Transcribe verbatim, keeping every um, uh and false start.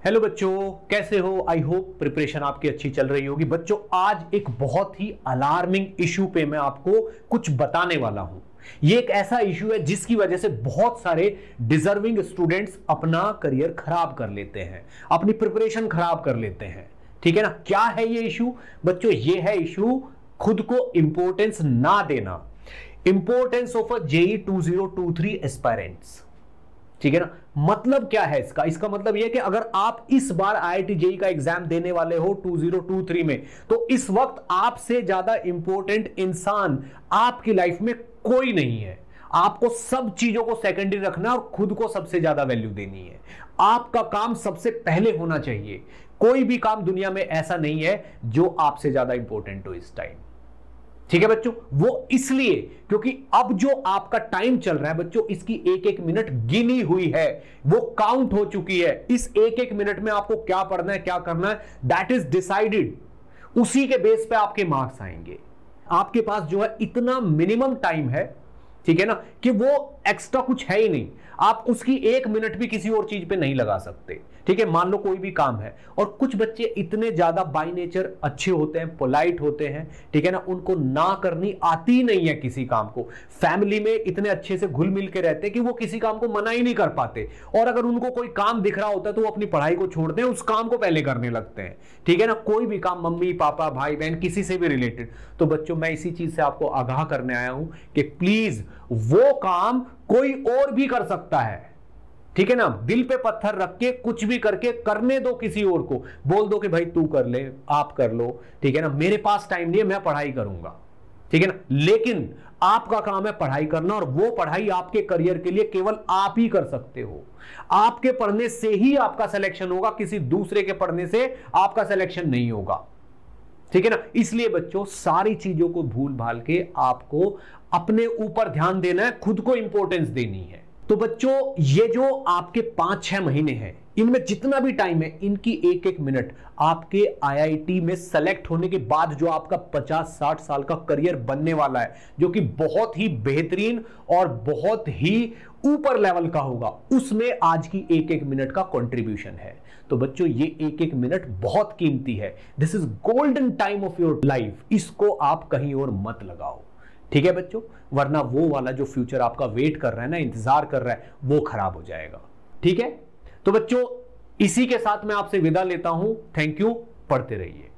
Hello बच्चों, कैसे हो? आई होप प्रिपरेशन आपकी अच्छी चल रही होगी। बच्चों, आज एक बहुत ही अलार्मिंग इशू पे मैं आपको कुछ बताने वाला हूं। ये एक ऐसा इशू है जिसकी वजह से बहुत सारे डिजर्विंग स्टूडेंट्स अपना करियर खराब कर लेते हैं, अपनी प्रिपरेशन खराब कर लेते हैं। ठीक है ना? क्या है ये इशू बच्चों? ये है इशू खुद को इंपॉर्टेंस ना देना, importance of a JEE two zero two three aspirants. ठीक है ना? मतलब क्या है इसका? इसका मतलब यह कि अगर आप इस बार आईआईटी जेई का एग्जाम देने वाले हो टू जीरो टू थ्री में, तो इस वक्त आपसे ज्यादा इंपॉर्टेंट इंसान आपकी लाइफ में कोई नहीं है। आपको सब चीजों को सेकेंडरी रखना और खुद को सबसे ज्यादा वैल्यू देनी है। आपका काम सबसे पहले होना चाहिए। कोई भी काम दुनिया में ऐसा नहीं है जो आपसे ज्यादा इंपॉर्टेंट हो इस टाइम। ठीक है बच्चों? वो इसलिए क्योंकि अब जो आपका टाइम चल रहा है बच्चों, इसकी एक एक मिनट गिनी हुई है, वो काउंट हो चुकी है। इस एक एक मिनट में आपको क्या पढ़ना है, क्या करना है, दैट इज डिसाइडेड। उसी के बेस पे आपके मार्क्स आएंगे। आपके पास जो है इतना मिनिमम टाइम है, ठीक है ना, कि वो एक्स्ट्रा कुछ है ही नहीं। आप उसकी एक मिनट भी किसी और चीज पे नहीं लगा सकते। ठीक है? मान लो कोई भी काम है और कुछ बच्चे इतने ज्यादा बाय नेचर अच्छे होते हैं, पोलाइट होते हैं, ठीक है ना, उनको ना करनी आती नहीं है किसी काम को। फैमिली में इतने अच्छे से घुल मिल के रहते हैं कि वो किसी काम को मना ही नहीं कर पाते, और अगर उनको कोई काम दिख रहा होता है तो वो अपनी पढ़ाई को छोड़ते हैं, उस काम को पहले करने लगते हैं। ठीक है ना? कोई भी काम, मम्मी पापा भाई बहन किसी से भी रिलेटेड। तो बच्चों, मैं इसी चीज से आपको आगाह करने आया हूं कि प्लीज वो काम कोई और भी कर सकता है। ठीक है ना? दिल पे पत्थर रख के कुछ भी करके करने दो, किसी और को बोल दो कि भाई तू कर ले, आप कर लो। ठीक है ना? मेरे पास टाइम नहीं है, मैं पढ़ाई करूंगा। ठीक है ना? लेकिन आपका काम है पढ़ाई करना, और वो पढ़ाई आपके करियर के लिए केवल आप ही कर सकते हो। आपके पढ़ने से ही आपका सिलेक्शन होगा, किसी दूसरे के पढ़ने से आपका सिलेक्शन नहीं होगा। ठीक है ना? इसलिए बच्चों, सारी चीजों को भूल भाल के आपको अपने ऊपर ध्यान देना है, खुद को इंपॉर्टेंस देनी है। तो बच्चों, ये जो आपके पांच छह महीने हैं, इनमें जितना भी टाइम है, इनकी एक एक मिनट आपके आईआईटी में सेलेक्ट होने के बाद जो आपका पचास साठ साल का करियर बनने वाला है, जो कि बहुत ही बेहतरीन और बहुत ही ऊपर लेवल का होगा, उसमें आज की एक एक मिनट का कंट्रीब्यूशन है। तो बच्चों, ये एक एक मिनट बहुत कीमती है। This is golden time of your life. इसको आप कहीं और मत लगाओ। ठीक है बच्चों? वरना वो वाला जो फ्यूचर आपका वेट कर रहा है ना, इंतजार कर रहा है, वो खराब हो जाएगा। ठीक है? तो बच्चों, इसी के साथ मैं आपसे विदा लेता हूं। Thank you. पढ़ते रहिए।